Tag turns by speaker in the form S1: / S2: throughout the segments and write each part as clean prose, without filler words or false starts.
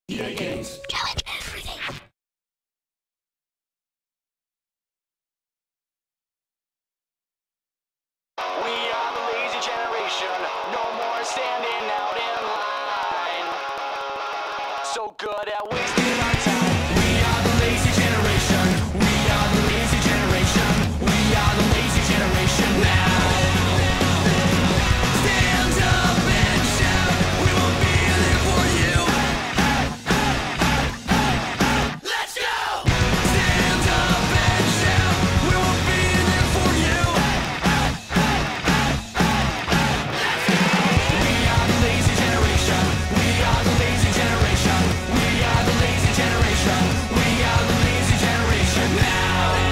S1: EA Games.
S2: Challenge everything.
S3: We are the lazy generation, no more standing out in line. So good at wasting our time. We are the lazy generation, we are the lazy generation, we are the lazy generation now. Stand up and shout, we will be there for you. Let's go! Stand up and shout, we will be there for you. We are the lazy generation, we are the lazy generation, we are the lazy generation, we are the lazy generation now.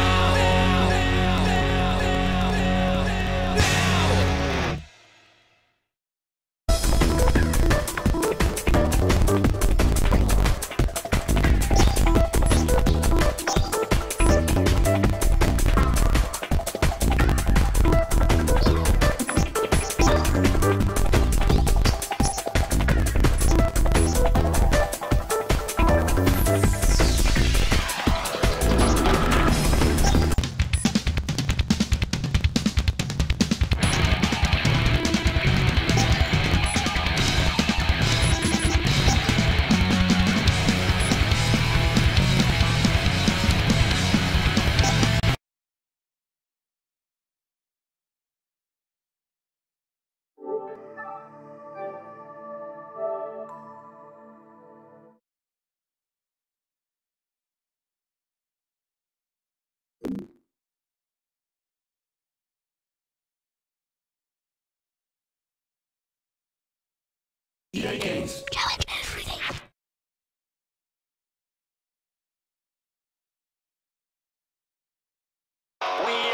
S1: EA Games.
S2: Challenge everything.
S3: We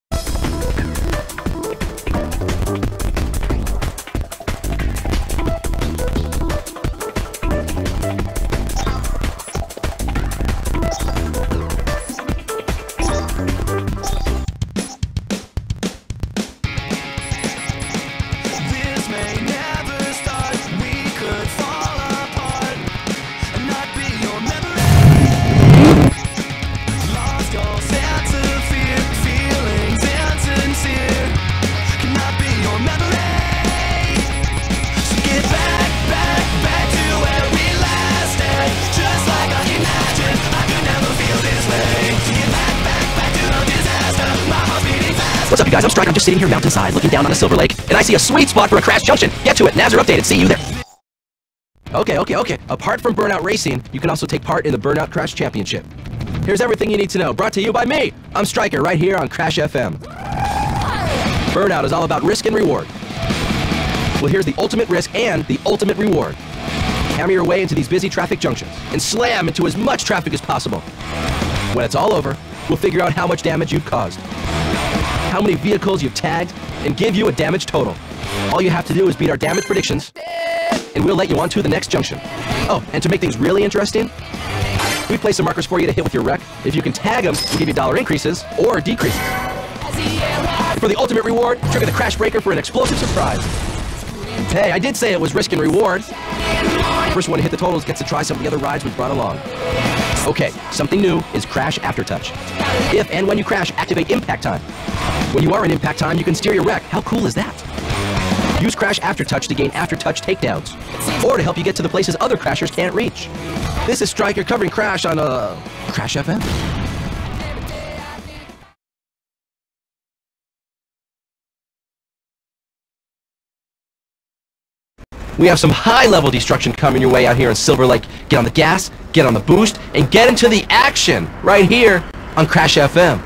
S3: This may never start. We could fall apart and not be your memory. Lost all sense of fear, feelings insincere cannot be your memory. So get back, back, back to where we lasted. Just like I imagined, I could never feel this way. Get back, back, back to the disaster. My heart's beating fast.
S4: What's up, you guys? I'm Striker. I'm just sitting here mountainside looking down on a Silver Lake, and I see a sweet spot for a crash junction. Get to it. Navs are updated. See you there. Okay. Apart from Burnout Racing, you can also take part in the Burnout Crash Championship. Here's everything you need to know, brought to you by me. I'm Striker, right here on Crash FM. Burnout is all about risk and reward. Well, here's the ultimate risk and the ultimate reward. Hammer your way into these busy traffic junctions and slam into as much traffic as possible. When it's all over, we'll figure out how much damage you've caused, how many vehicles you've tagged, and give you a damage total. All you have to do is beat our damage predictions, and we'll let you on to the next junction. Oh, and to make things really interesting, we place some markers for you to hit with your wreck. If you can tag them, we'll give you dollar increases or decreases. And for the ultimate reward, trigger the crash breaker for an explosive surprise. Hey, I did say it was risk and reward. First one to hit the totals gets to try some of the other rides we've brought along. Okay, something new is Crash Aftertouch. If and when you crash, activate Impact Time. When you are in Impact Time, you can steer your wreck. How cool is that? Use Crash Aftertouch to gain Aftertouch takedowns, or to help you get to the places other crashers can't reach. This is Striker covering Crash on Crash FM. We have some high-level destruction coming your way out here in Silver Lake. Get on the gas, get on the boost, and get into the action right here on Crash FM.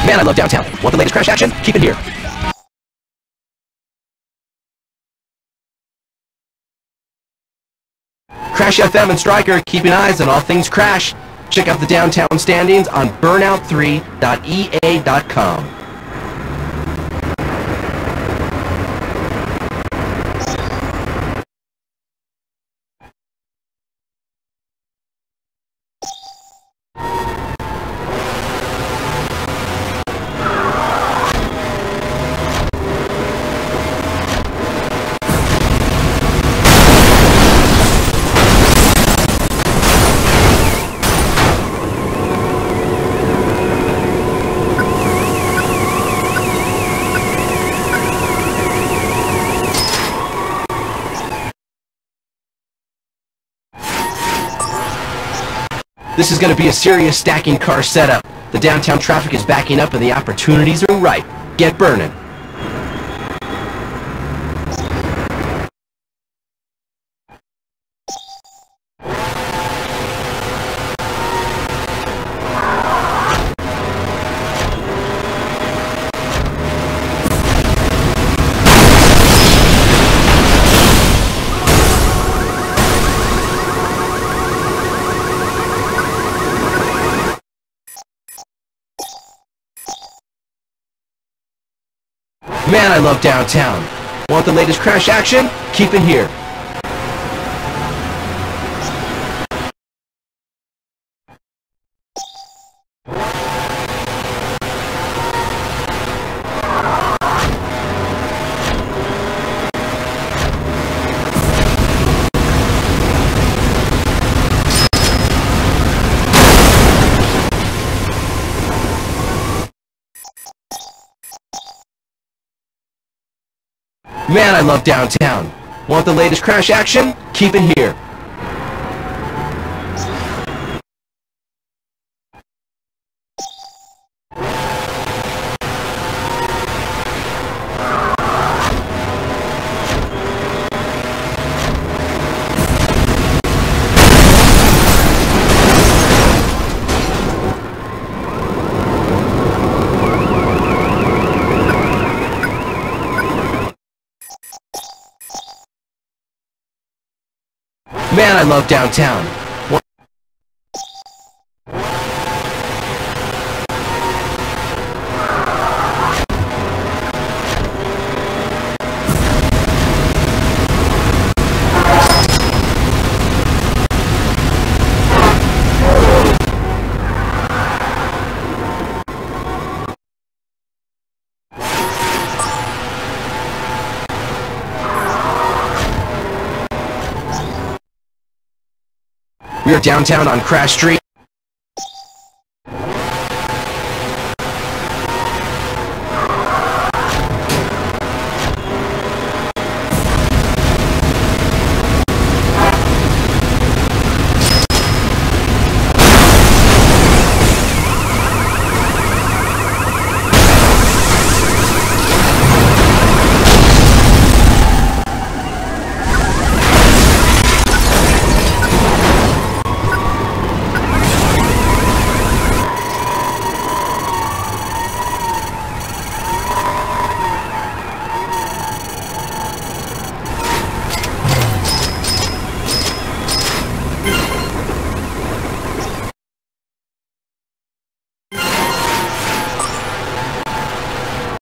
S4: Man, I love downtown. Want the latest crash action? Keep it here. Crash FM and Stryker, keeping eyes on all things Crash. Check out the downtown standings on burnout3.ea.com. This is going to be a serious stacking car setup. The downtown traffic is backing up and the opportunities are ripe. Get burning. Man, I love downtown. Want the latest crash action? Keep it here. Man, I love downtown. Want the latest crash action? Keep it here. Man, I love downtown. We are downtown on Crash Street.